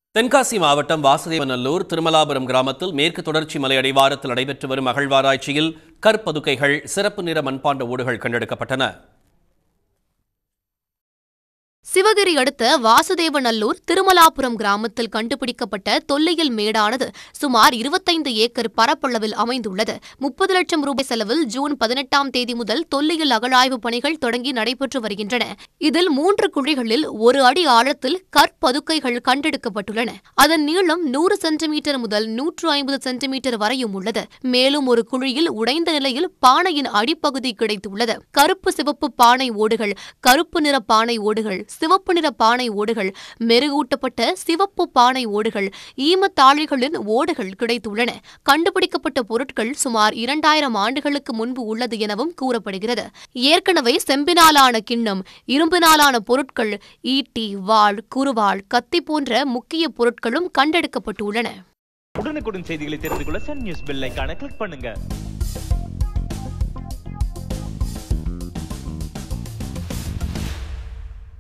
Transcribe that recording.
தென்காசி மாவட்டம் வாசுதேவநல்லூர் திருமலாபுரம் கிராமத்தில் மேற்கு தொடர்ச்சி மலை அடிவாரத்தில் நடைபெற்று வரும் அகழ்வாராய்ச்சியில் கற்பதுக்கைகள், சிறப்பு நிற மண்பாண்ட ஓடுகள் கண்டெடுக்கப்பட்டன. சிவகிரி அடுத்த வாசுதேவநல்லூர் திருமலாபுரம் கிராமத்தில் கண்டுபிடிக்கப்பட்ட தொல்லியல் மேடானது சுமார் 25 ஏக்கர் பரப்பளவில் அமைந்துள்ளது. 30 லட்சம் ரூபாய் செலவில் ஜூன் 18ஆம் தேதி முதல் தொல்லியல் அகழாய்வு பணிகள் தொடங்கி நடைபெற்று வருகின்றன. இதில் 3 குழிகளில் 1 அடி ஆழத்தில் கற்பதுக்கைகள் கண்டெடுக்கப்பட்டுள்ளன. அதன் நீளம் 100 சென்டிமீட்டர் முதல் 150 சென்டிமீட்டர் வரையும் உள்ளது. மேலும் ஒரு குழியில் உடைந்த நிலையில் பானையின் அடிப்பகுதி கிடைத்துள்ளது. கருப்பு சிவப்பு பானை ஓடுகள், கருப்பு நிற பானை ஓடுகள், சிவப்பு நிற பானை ஓடுகள், மெருகூட்டப்பட்ட சிவப்பு பானை ஓடுகள், ஈமத்தாழிகளின் ஓடுகள் கிடைத்துள்ளன. கண்டுபிடிக்கப்பட்ட பொருட்கள் சுமார் 2000 ஆண்டுகளுக்கு முன்பு உள்ளது எனவும் கூறப்படுகிறது. ஏற்கனவே செம்பினாலான கிண்ணம், இரும்பினாலான பொருட்கள், ஈட்டி, வாள், குறுவாள், கத்தி போன்ற முக்கிய பொருட்களும் கண்டெடுக்கப்பட்டுள்ளன. உடனுக்குடன் செய்திகளை தெரிந்து கொள்ள சன் நியூஸ் பெல் ஐகானை கிளிக் பண்ணுங்க.